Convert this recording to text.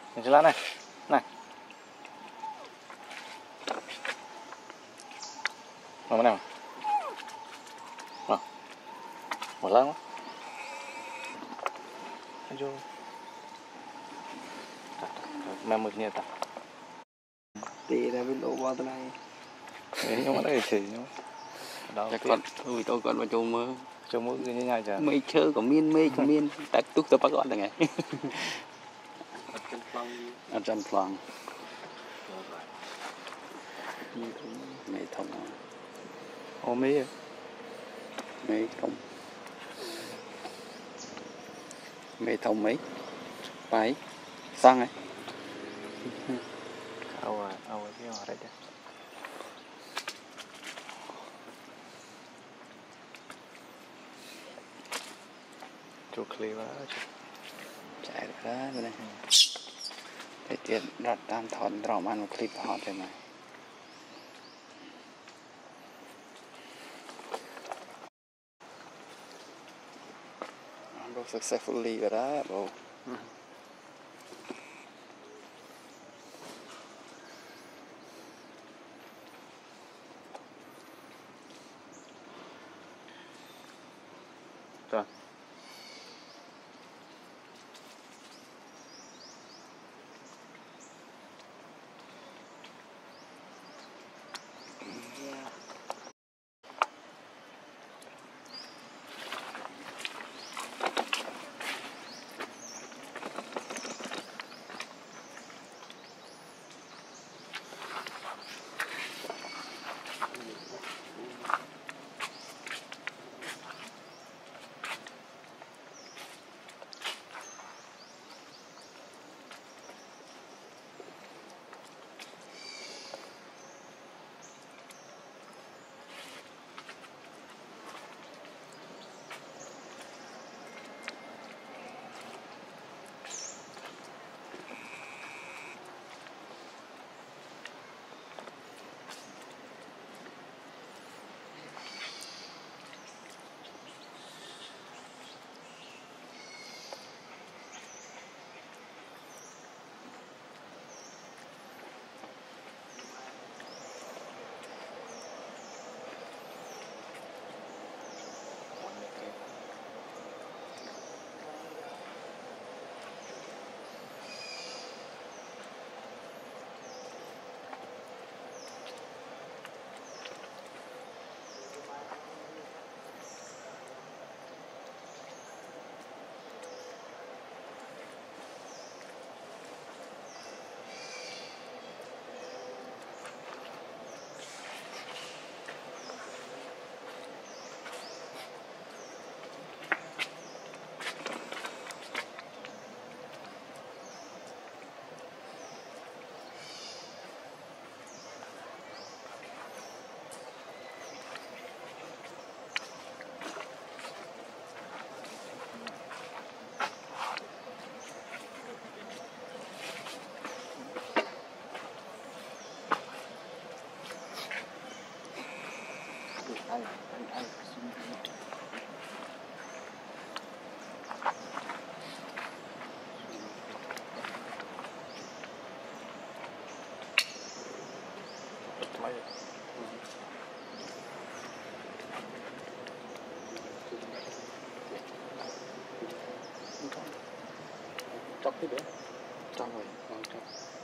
Nhìn lá này. Này. Mà nào. Một lá quá. Vô. Mà mực nhiều ta. Tì ra bên lỗ bao thế này. Nhưng mà đấy thì đó con ui tôi còn vào chỗ mơ cái như nhai chả mấy chơi có miên tại túc tôi bắt gọi là ngày ở trong phòng mấy thông ô mấy thông mấy phải sang ấy ao cái họ đấy chứ chỗ clear quá chạy ra đây này để tiền đặt tam thòn rau ăn một clip họ thế này bro successfully rồi đó bro rồi chọc tiếp nữa trong rồi chọc